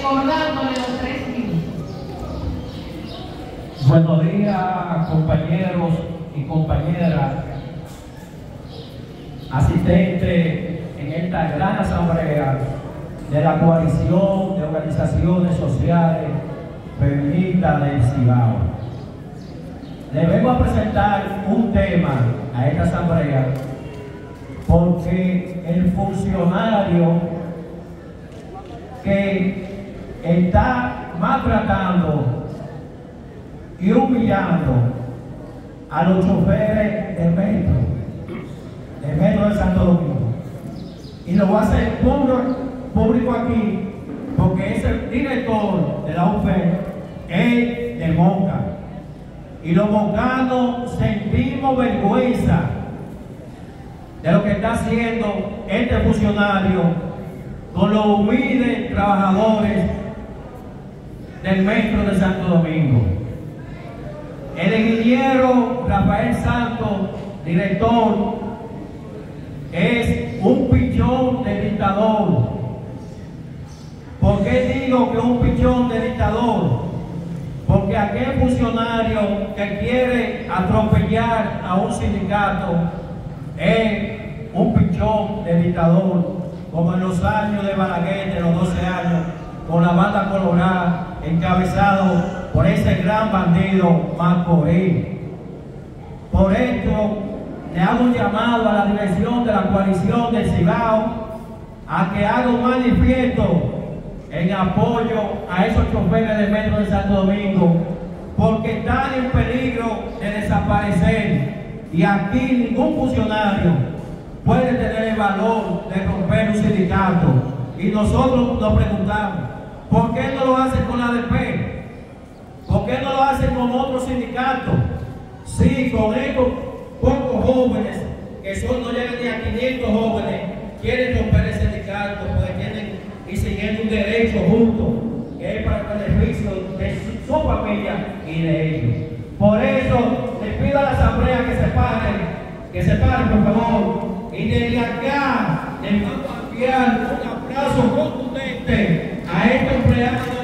recordándole los 3 minutos. Buenos días, compañeros y compañeras, asistentes en esta gran asamblea de la Coalición de Organizaciones Sociales Feministas del Cibao. Le vengo a presentar un tema a esta asamblea porque el funcionario que está maltratando y humillando a los choferes del metro de Santo Domingo, y lo va a hacer público aquí porque es el director de la UFE, es de Moca, y los mocanos sentimos vergüenza de lo que está haciendo este funcionario con los humildes trabajadores del metro de Santo Domingo. El ingeniero Rafael Santos, director, es un pichón de dictador. ¿Por qué digo que es un pichón de dictador? Porque aquel funcionario que quiere atropellar a un sindicato es un pichón de dictador, como en los años de Balaguer, de los 12 años, con la banda colorada, encabezado por ese gran bandido Macorís. Por esto, le hago un llamado a la dirección de la Coalición del Cibao a que haga un manifiesto en apoyo a esos choferes del metro de Santo Domingo, porque están en peligro de desaparecer, y aquí ningún funcionario puede tener el valor de romper un sindicato. Y nosotros nos preguntamos, ¿por qué no lo hacen con la ADP? ¿Por qué no lo hacen con otros sindicatos? Sí, con estos pocos jóvenes, que no llegan ni a 500 jóvenes, quieren romper el sindicato porque tienen y siguiendo un derecho justo, que es para el beneficio de su familia y de ellos. Por eso les pido a la asamblea que se paren, por favor, y desde acá les vamos a enviar un aplauso contundente a este empleado